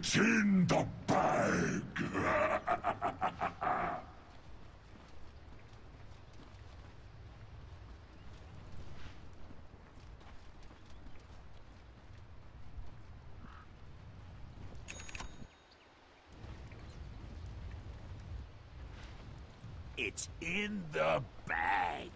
It's in the bag. It's in the bag.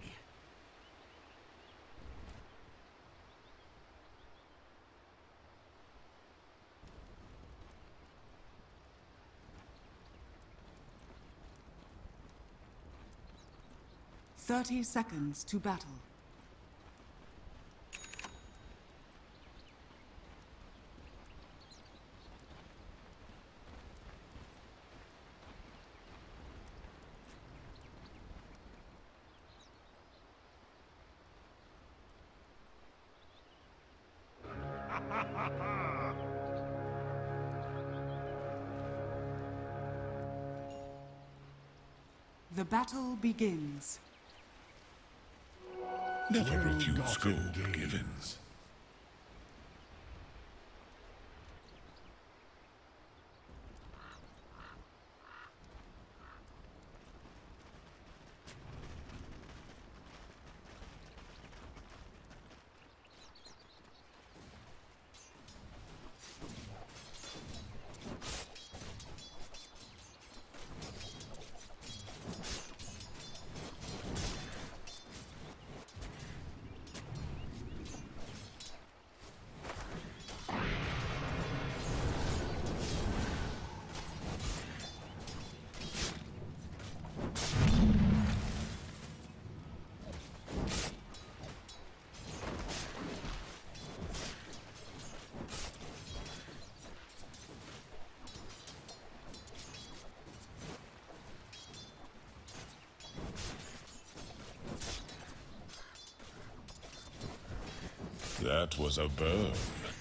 Thirty seconds to battle. The battle begins. Never refuse gold givens. That was a burn.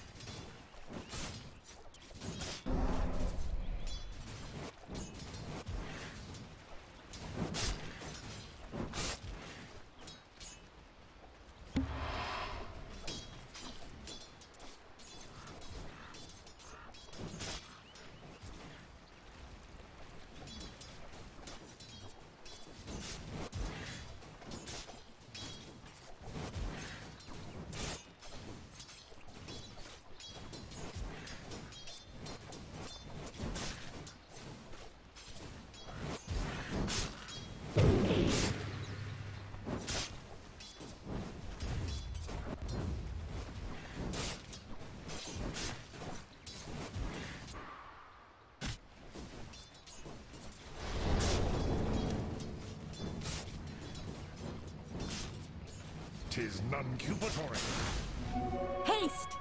Tis non-cupatory. Haste!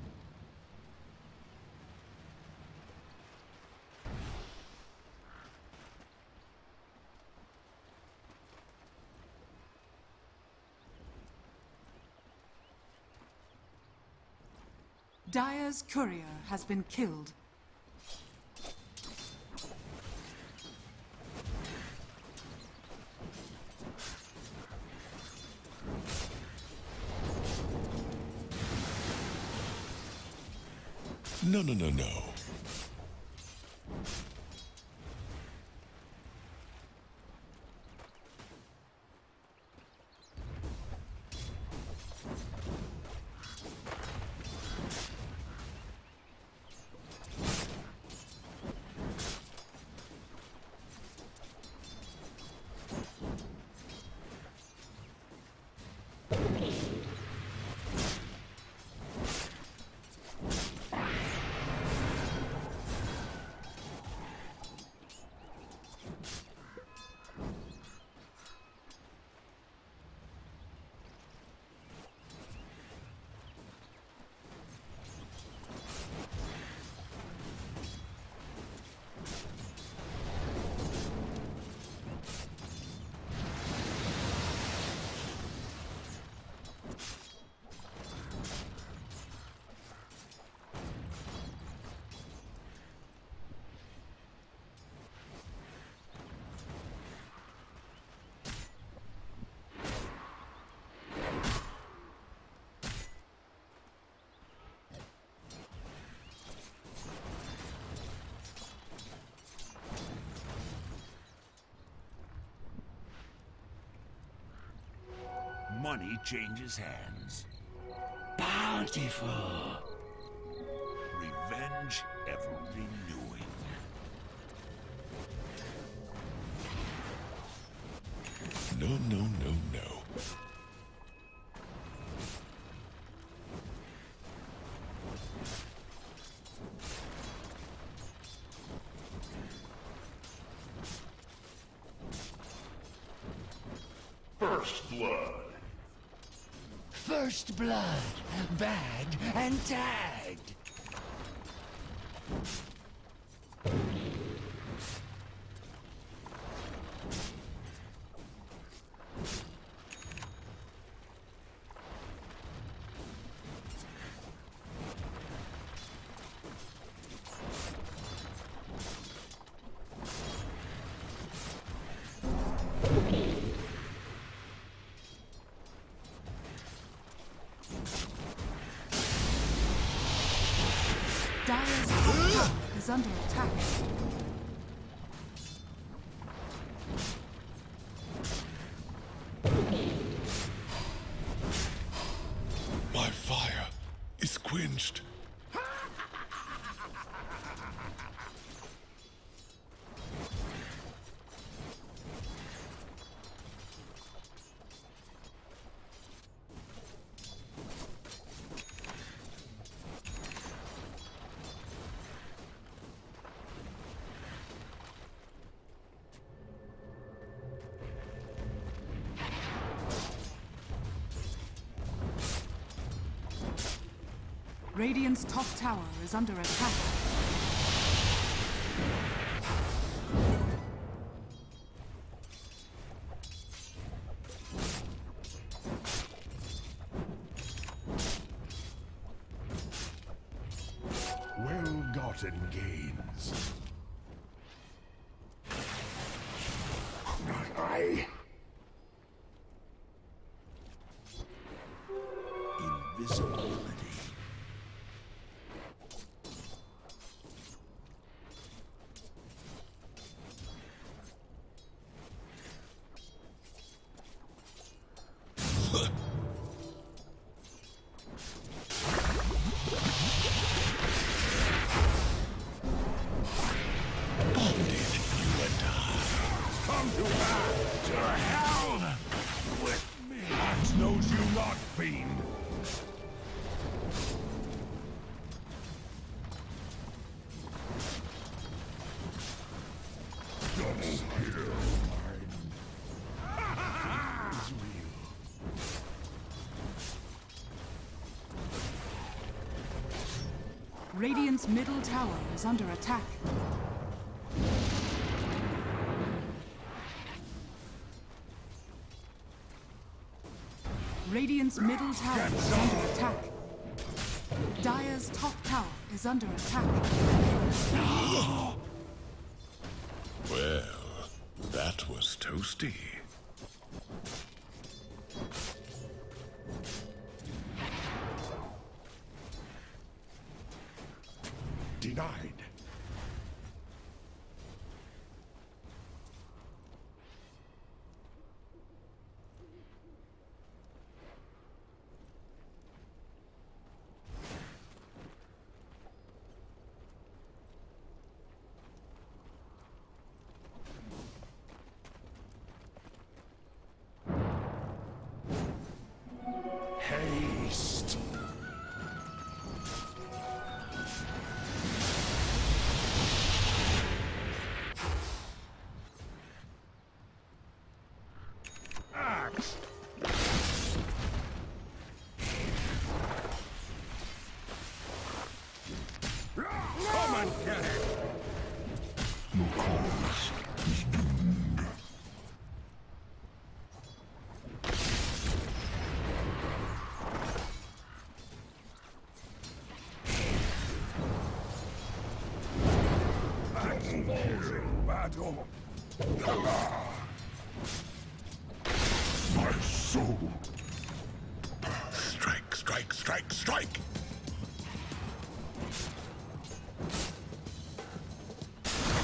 Dire's courier has been killed. No, no, no, no. money changes hands. Bountiful. Revenge ever renewing. No, no, no, no. First blood. First blood, bagged and tagged. Dire's top tower is under attack. My fire is quenched. Radiant's top tower is under attack. Well-gotten gains. Not I. Invisibility. Come to hell with me. Axe knows you not, fiend. Double kill. Is real. Radiant's middle tower is under attack. Radiant's middle tower is under attack. Dire's top tower is under attack. Well, that was toasty. Denied. Haste. Axe. Come and get it. Your cause is doomed. Axe falls in battle. My soul. Strike, strike, strike, strike!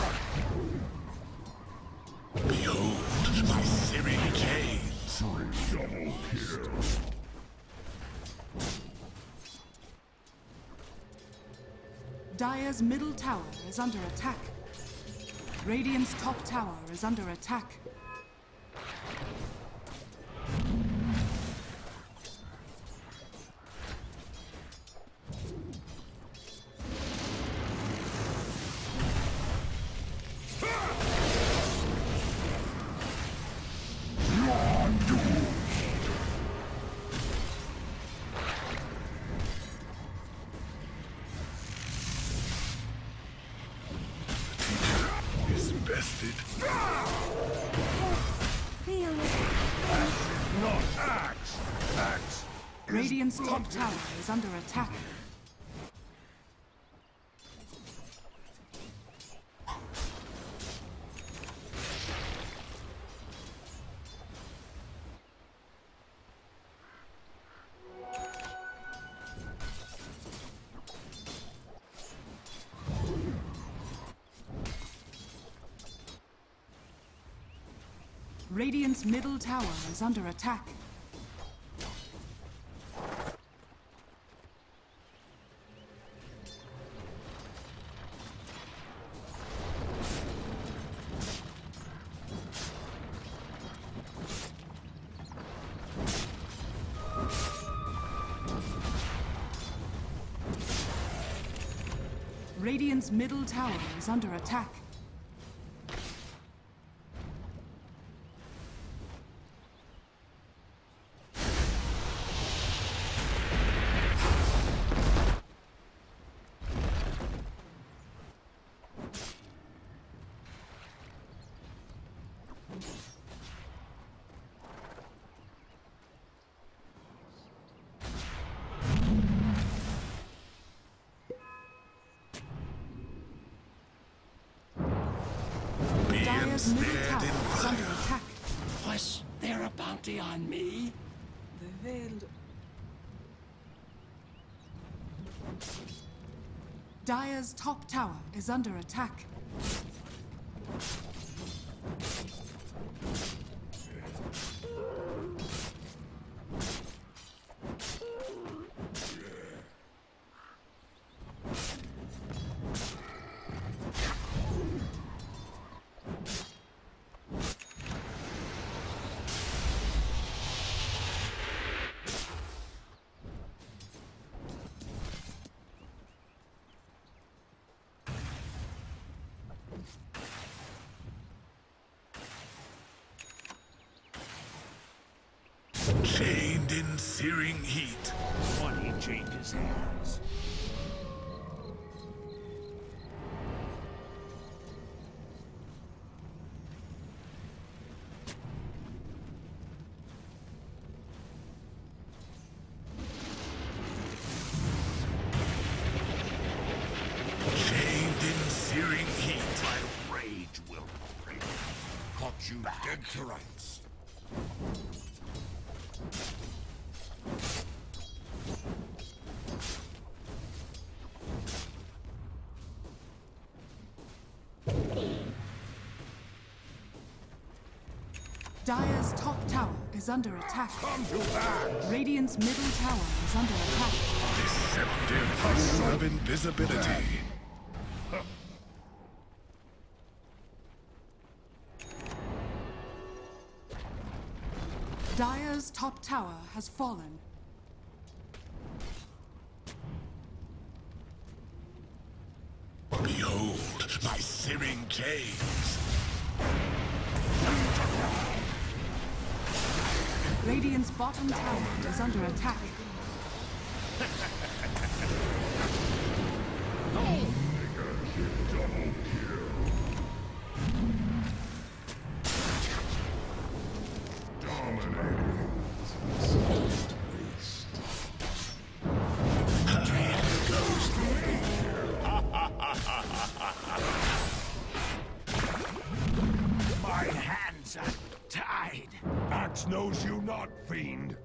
Behold my searing chains. Double kill. Dire's middle tower is under attack. Radiant's top tower is under attack. Bested. Feel it. Not axe. Axe. Radiant's top tower is under attack. Radiant's middle tower is under attack. Radiant's middle tower is under attack. Dire's middle tower is under attack. Was there a bounty on me? The veiled. Dire's top tower is under attack. Chained in searing heat. Money changes hands. Chained in searing heat. My rage will break. Caught you dead to rights. Dire's top tower is under attack. Come to back. Radiant's middle tower is under attack. Deceptive view of invisibility. Dire's top tower has fallen. Behold my searing chains. Radiant's bottom tower is under attack. My hands are tied. Axe knows you not, fiend.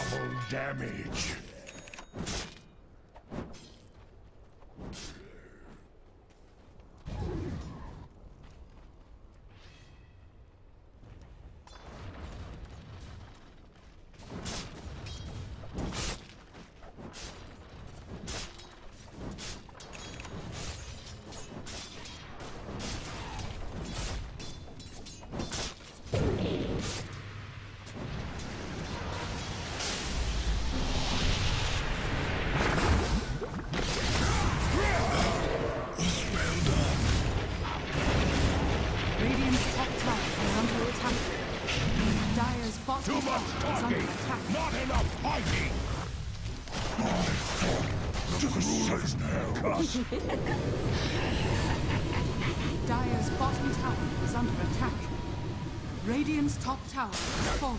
Double damage. Radiant's top tower is under attack. Dire's bottom Too tower much is under talking, attack. not enough fighting. The rulers now. Dire's bottom tower is under attack. Radiant's top tower is falling.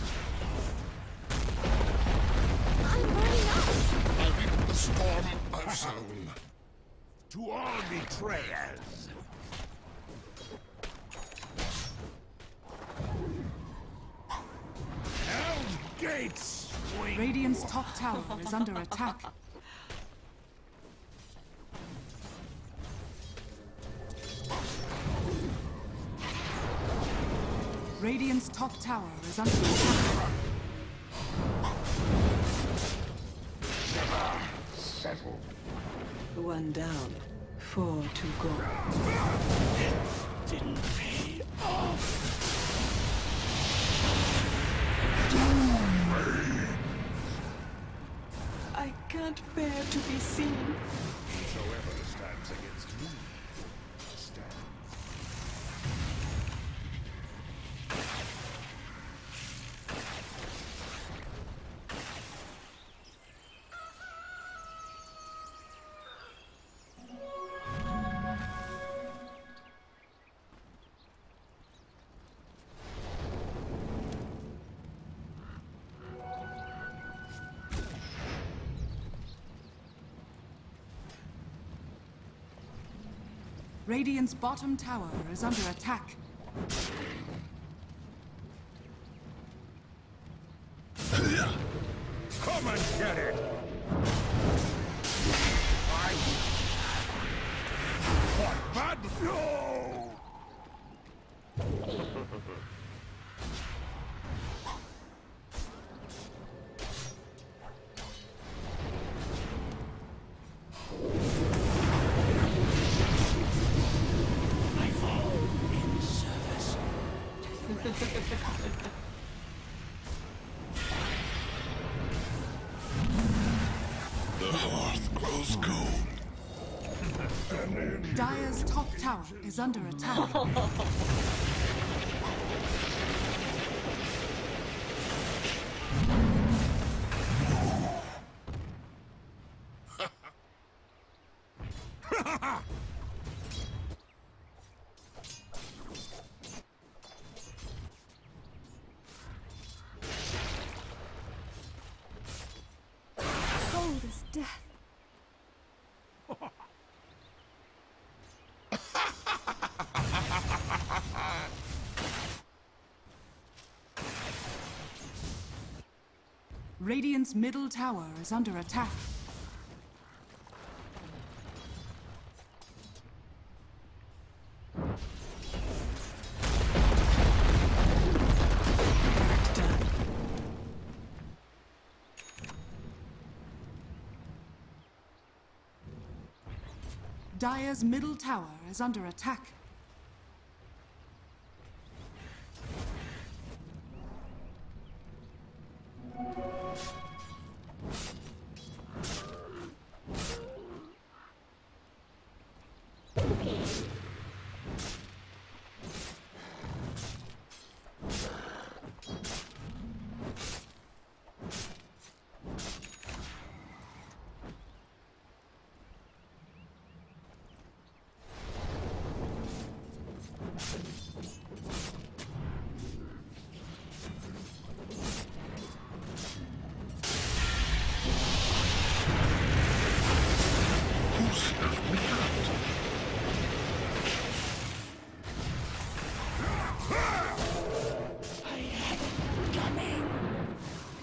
I'm burning up! I'll reap the storm I've sown. To all betrayers. Hell's gates swing. Radiant's top tower is under attack. Radiant's top tower is under attack. Settle. One down, 4 to go. Didn't pay off. I can't bear to be seen. Whosoever stands against me stands. Radiant's bottom tower is under attack. Come and get it! What bad? No! I fall in service. The hearth grows cold. Dire's top tower is under attack. Cold as death. Radiant's middle tower is under attack. Dire's middle tower is under attack.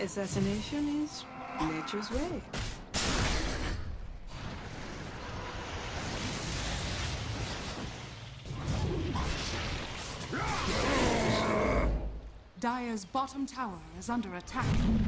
Assassination is nature's way. Dire's bottom tower is under attack.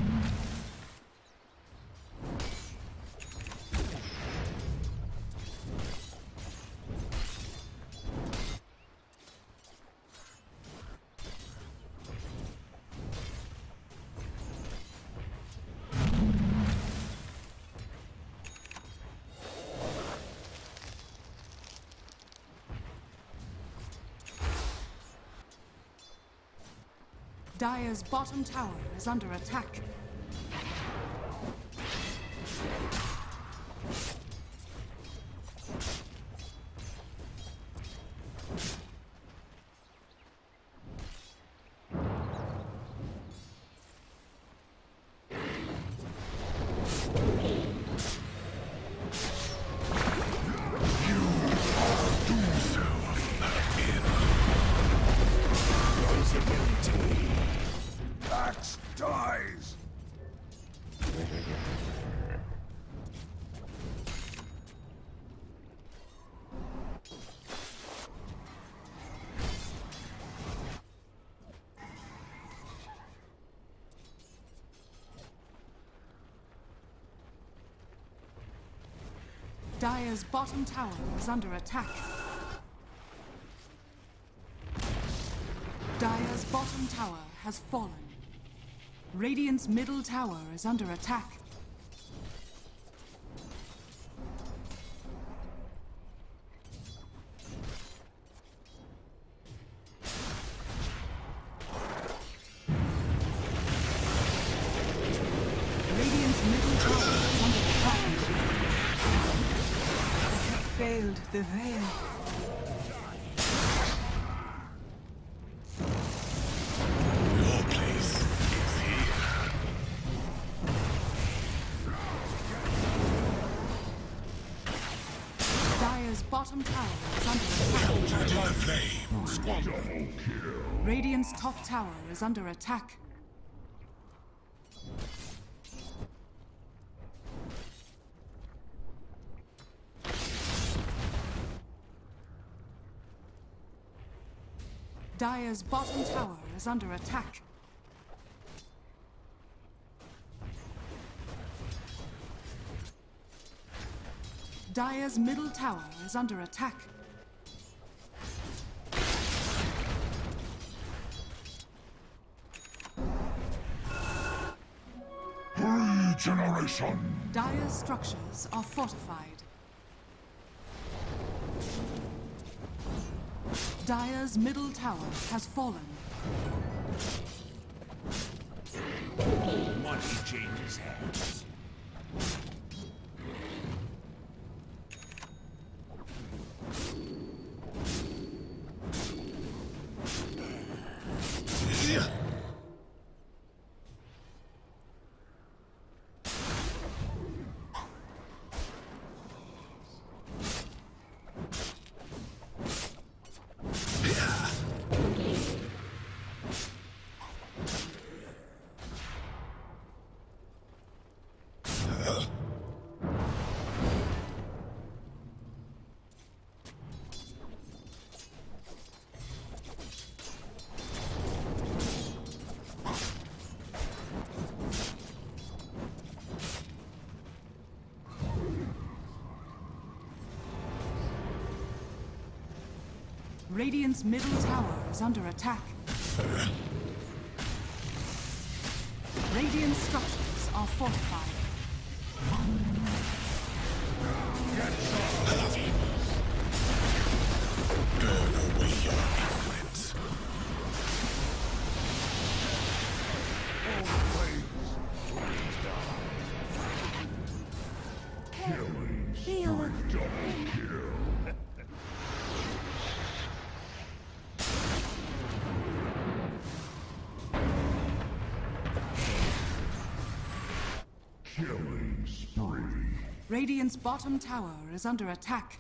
Dire's bottom tower is under attack. Axe dies! Dire's bottom tower is under attack. Dire's bottom tower has fallen. Radiant's middle tower is under attack. Radiant's middle tower is under attack. Failed the veil. Your place is here. Dire's bottom tower is under attack. Melted in the flames. Double kill. Radiant's top tower is under attack. Dire's bottom tower is under attack. Dire's middle tower is under attack. Regeneration! Dire's structures are fortified. Dire's middle tower has fallen. Money changes hands. Radiant's middle tower is under attack. Radiant structures are fortified. Burn away your ignorance. Feel Double kill. Killing spree. Radiant's bottom tower is under attack.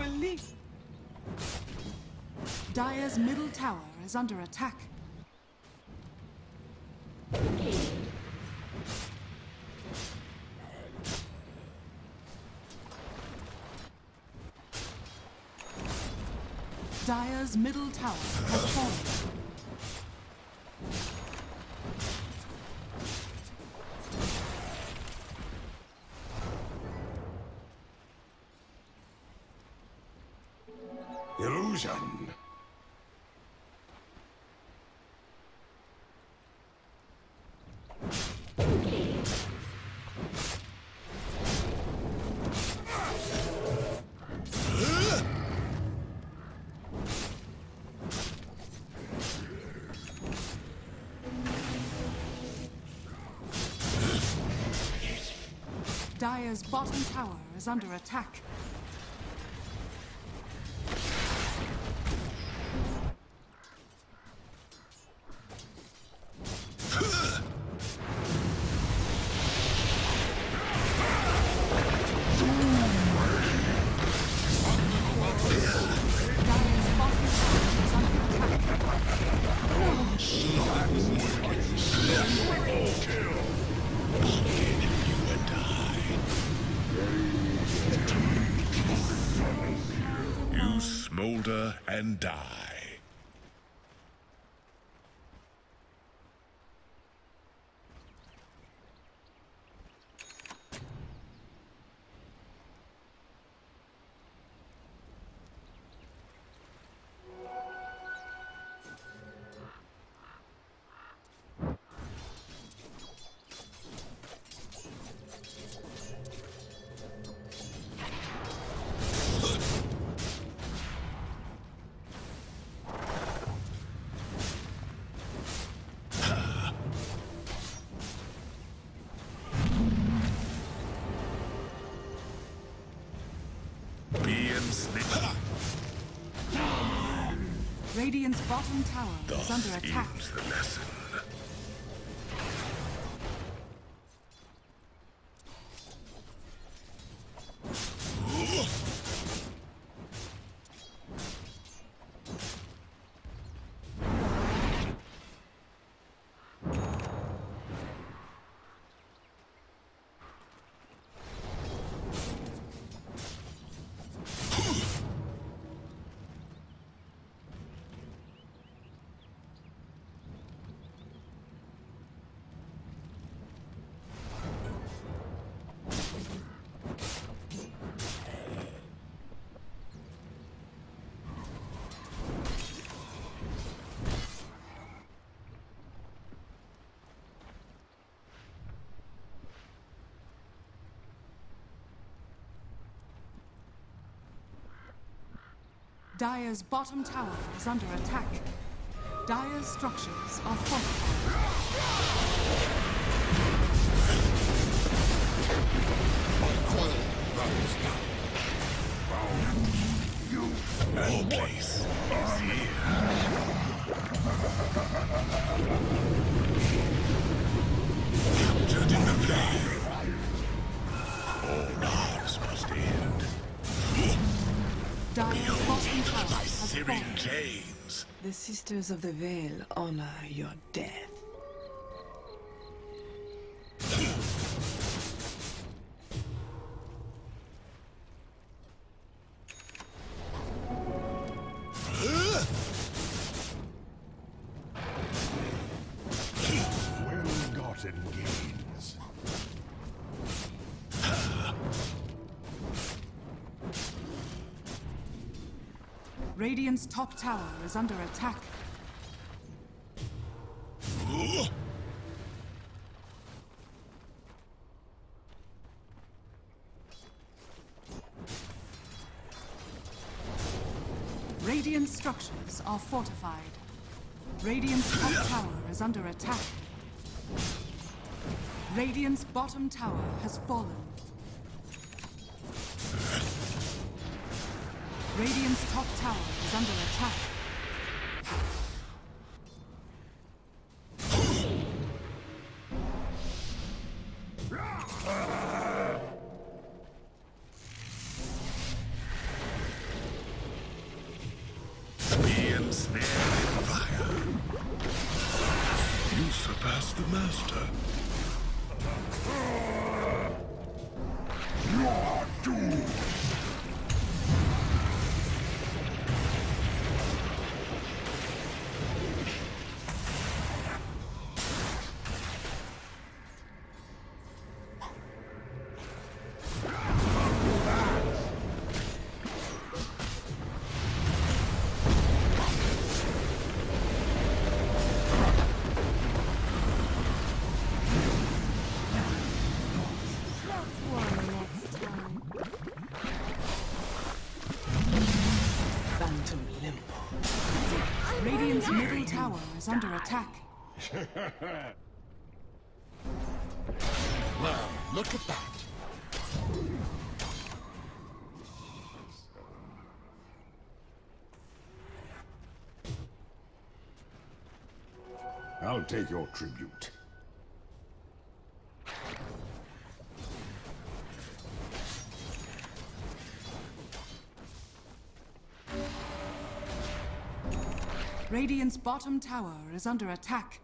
believe. Dire's middle tower is under attack. Dire's middle tower has fallen. Illusion. Dire's bottom tower is under attack. Smolder and die. Radiant's bottom tower is under attack. Use the lesson. Dire's bottom tower is under attack. Dire's structures are fortified. Your place is here. Captured in the flame. All lives must end. Dire's bottom tower My has Syrian fallen. chains. The Sisters of the Veil honor your death. Well-gotten gains. Radiant's top tower is under attack. Radiant structures are fortified. Radiant's top tower is under attack. Radiant's bottom tower has fallen. Radiant's top tower is under attack. Fire. You surpassed the master. You're doomed. Phantom Limbo. Radiant's middle tower is under attack. Well, look at that. I'll take your tribute. Radiant's bottom tower is under attack.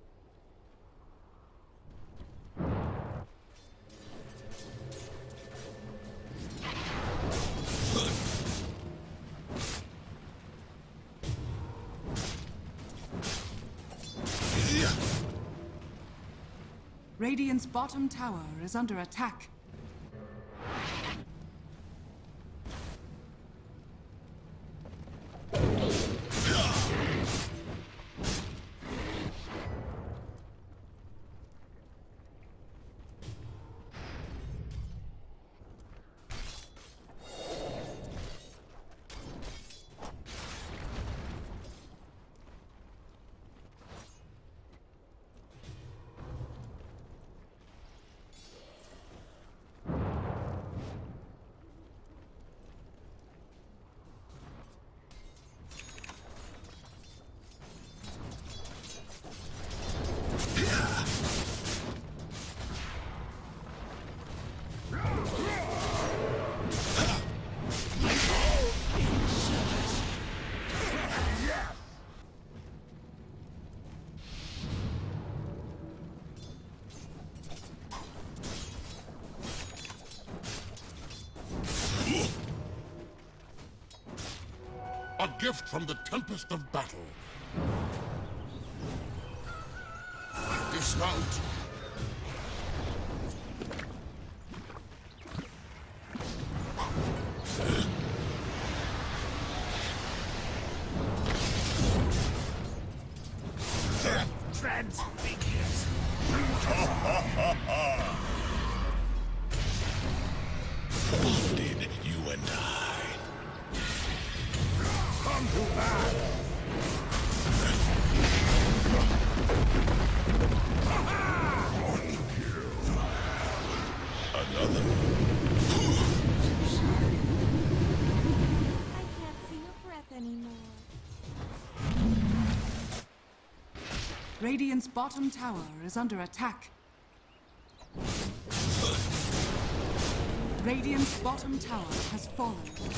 Radiant's bottom tower is under attack. A gift from the tempest of battle. Dismount. Transfigures. Bonded, you and I. Come to battle. Another. I can't see your breath anymore. Radiant's bottom tower is under attack. Radiant's bottom tower has fallen.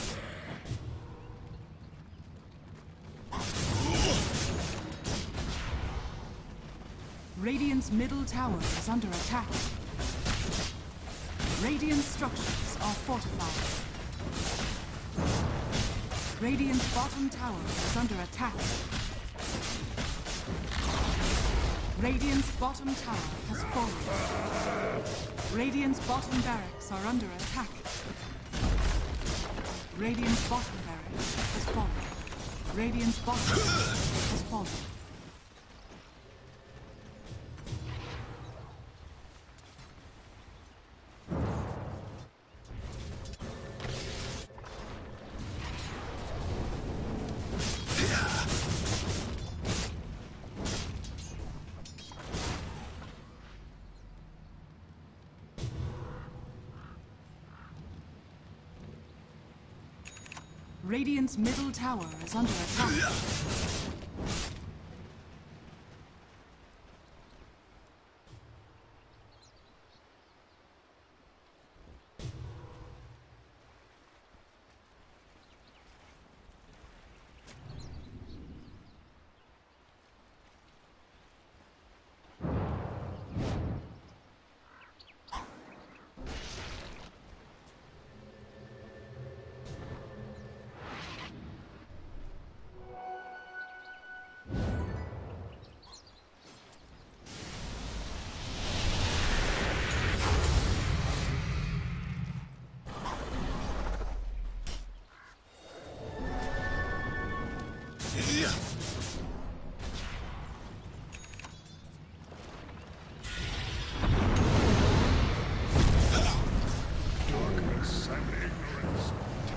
Radiant's middle tower is under attack. Radiant structures are fortified. Radiant's bottom tower is under attack. Radiant's bottom tower has fallen. Radiant's bottom barracks are under attack. Radiant's bottom barracks has fallen. Radiant's bottom has fallen. Radiant's middle tower is under attack. Darkness and ignorance.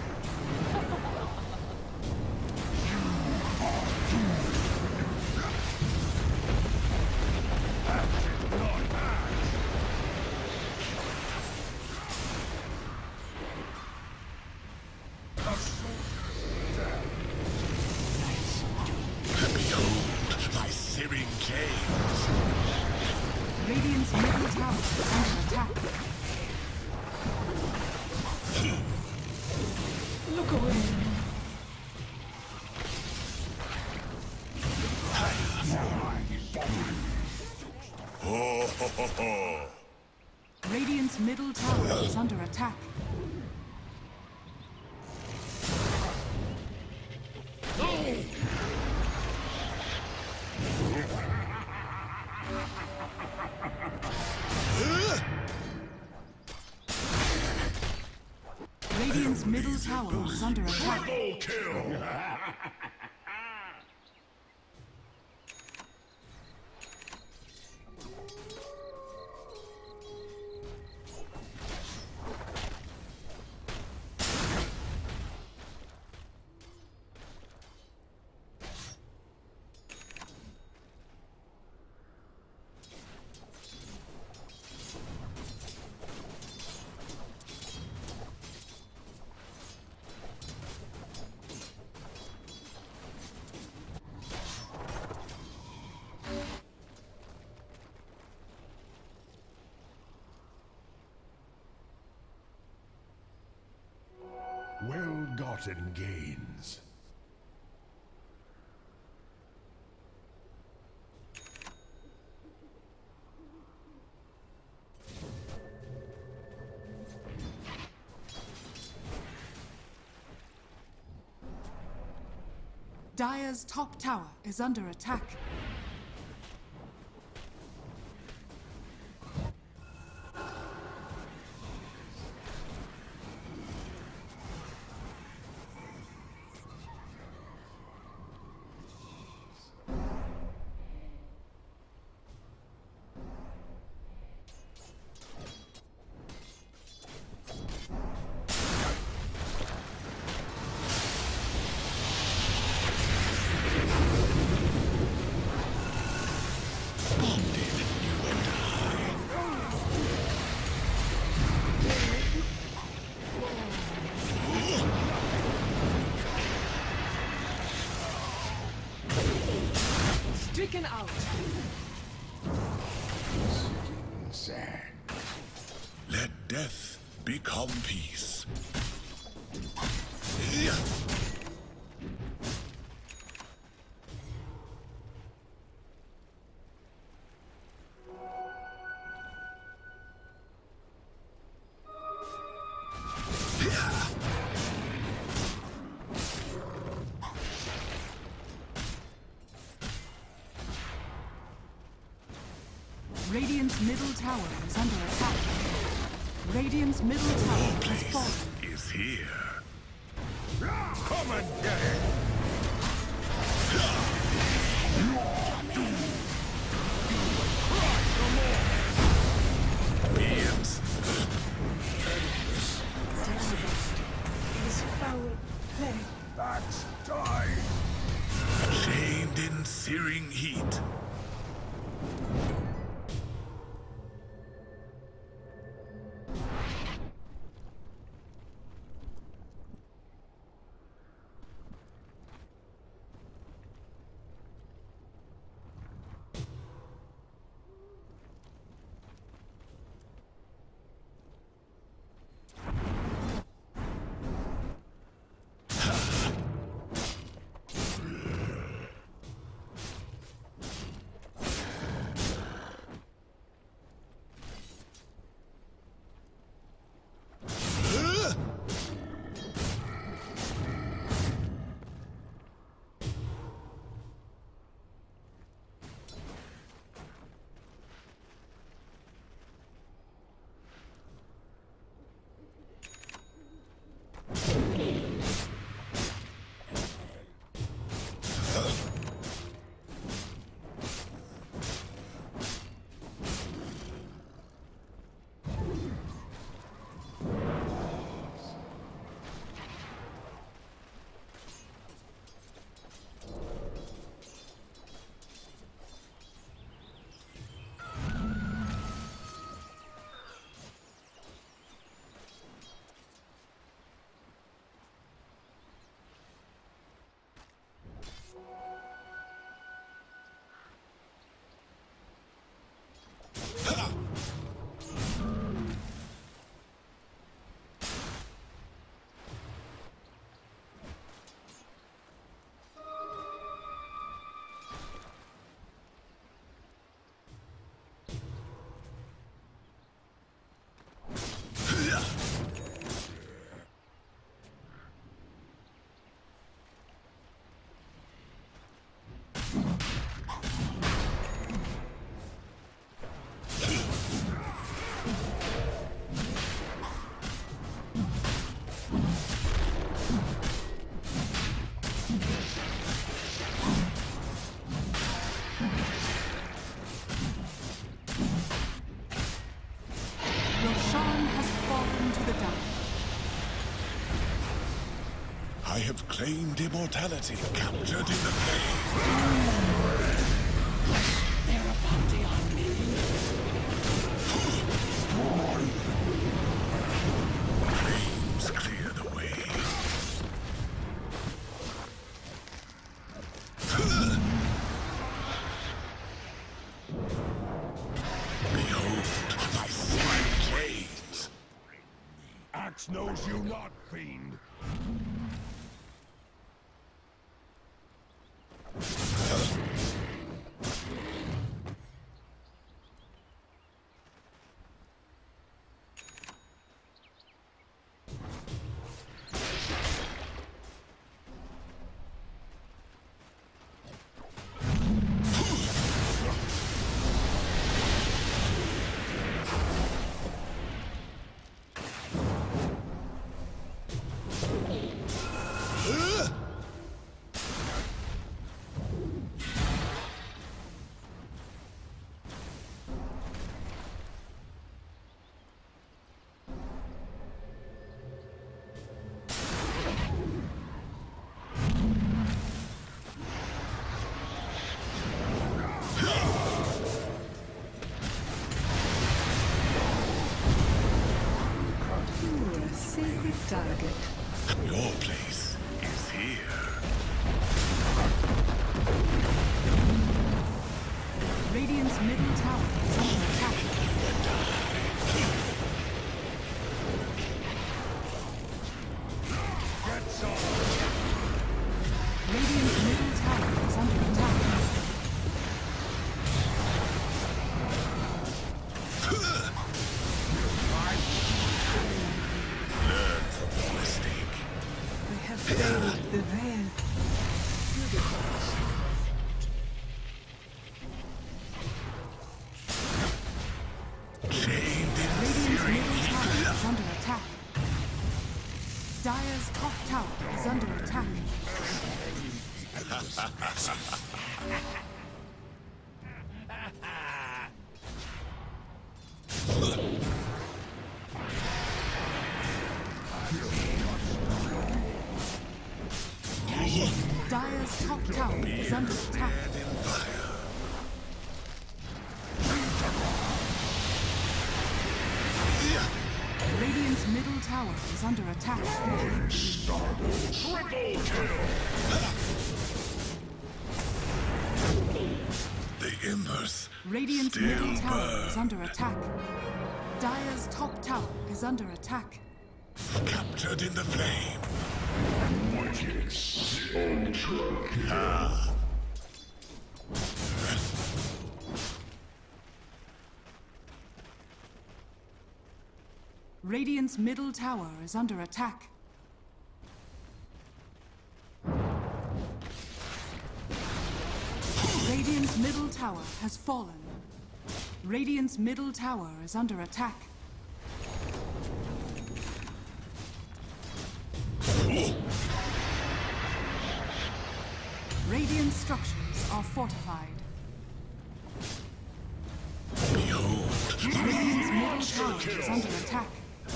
Behold my searing caves. Radiant's middle tower is under attack. Look away. Ho ho ho ho. Radiant's middle tower is under attack. Radiant's middle tower is under attack. Double kill! Well-gotten gains. Dire's top tower is under attack. Stricken out. Sand. Let death become peace. Radiant's middle tower is under attack. Radiant's middle tower has fallen. Is here. Come and get it! Beings. Is foul play. That's time! Chained in searing heat. have claimed immortality, captured in the flame. There a bounty on me. Flames clear the way. Behold my slime blades. Axe knows you not, fiend. Target. Your place is here. Radiant's middle tower is under attack. Radiant's middle tower is under attack. I have failed the veil. Radiant's middle tower is under attack. Dire's top tower is under attack. Dire's top tower is under attack. Radiant's middle tower is under attack. The embers Radiant's still middle tower burn. is under attack. Dire's top tower is under attack. Captured in the flame. Radiant's middle tower is under attack. Radiant's middle tower has fallen. Radiant's middle tower is under attack. Radiant structures are fortified. Behold, Radiant's middle tower is under attack.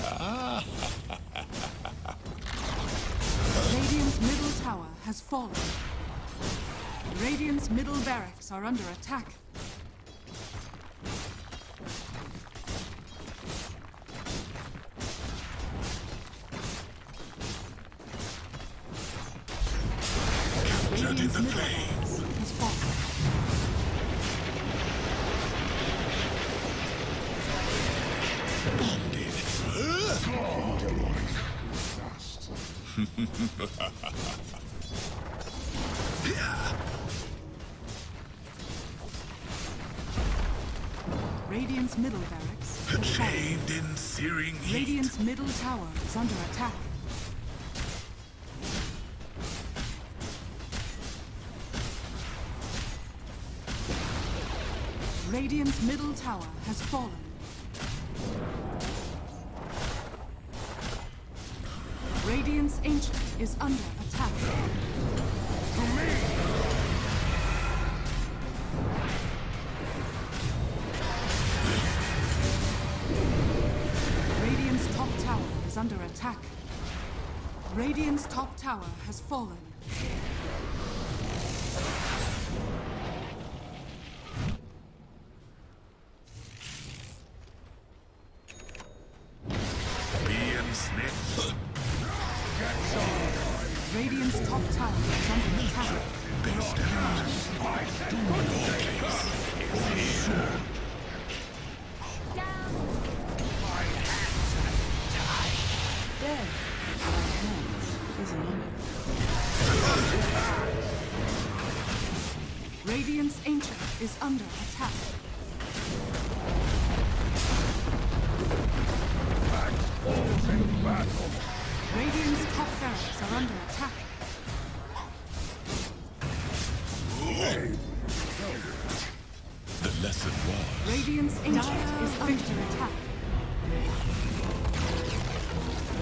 Radiant's middle tower has fallen. Radiant's middle barracks are under attack. captured in Radiant's the middle flame. barracks has fallen. Radiant's middle barracks has fallen. Chained in searing heat. Radiant's middle tower is under attack. Radiant's middle tower has fallen. Radiant's ancient is under attack. Radiant's top tower is under attack. Radiant Radiant's top tower has fallen. Radiant's top tower is under attack. Dead. My hands is an honor. Radiant's ancient is under attack. Radiant's top barracks are under attack. The lesson was. Radiant's ancient is under attack.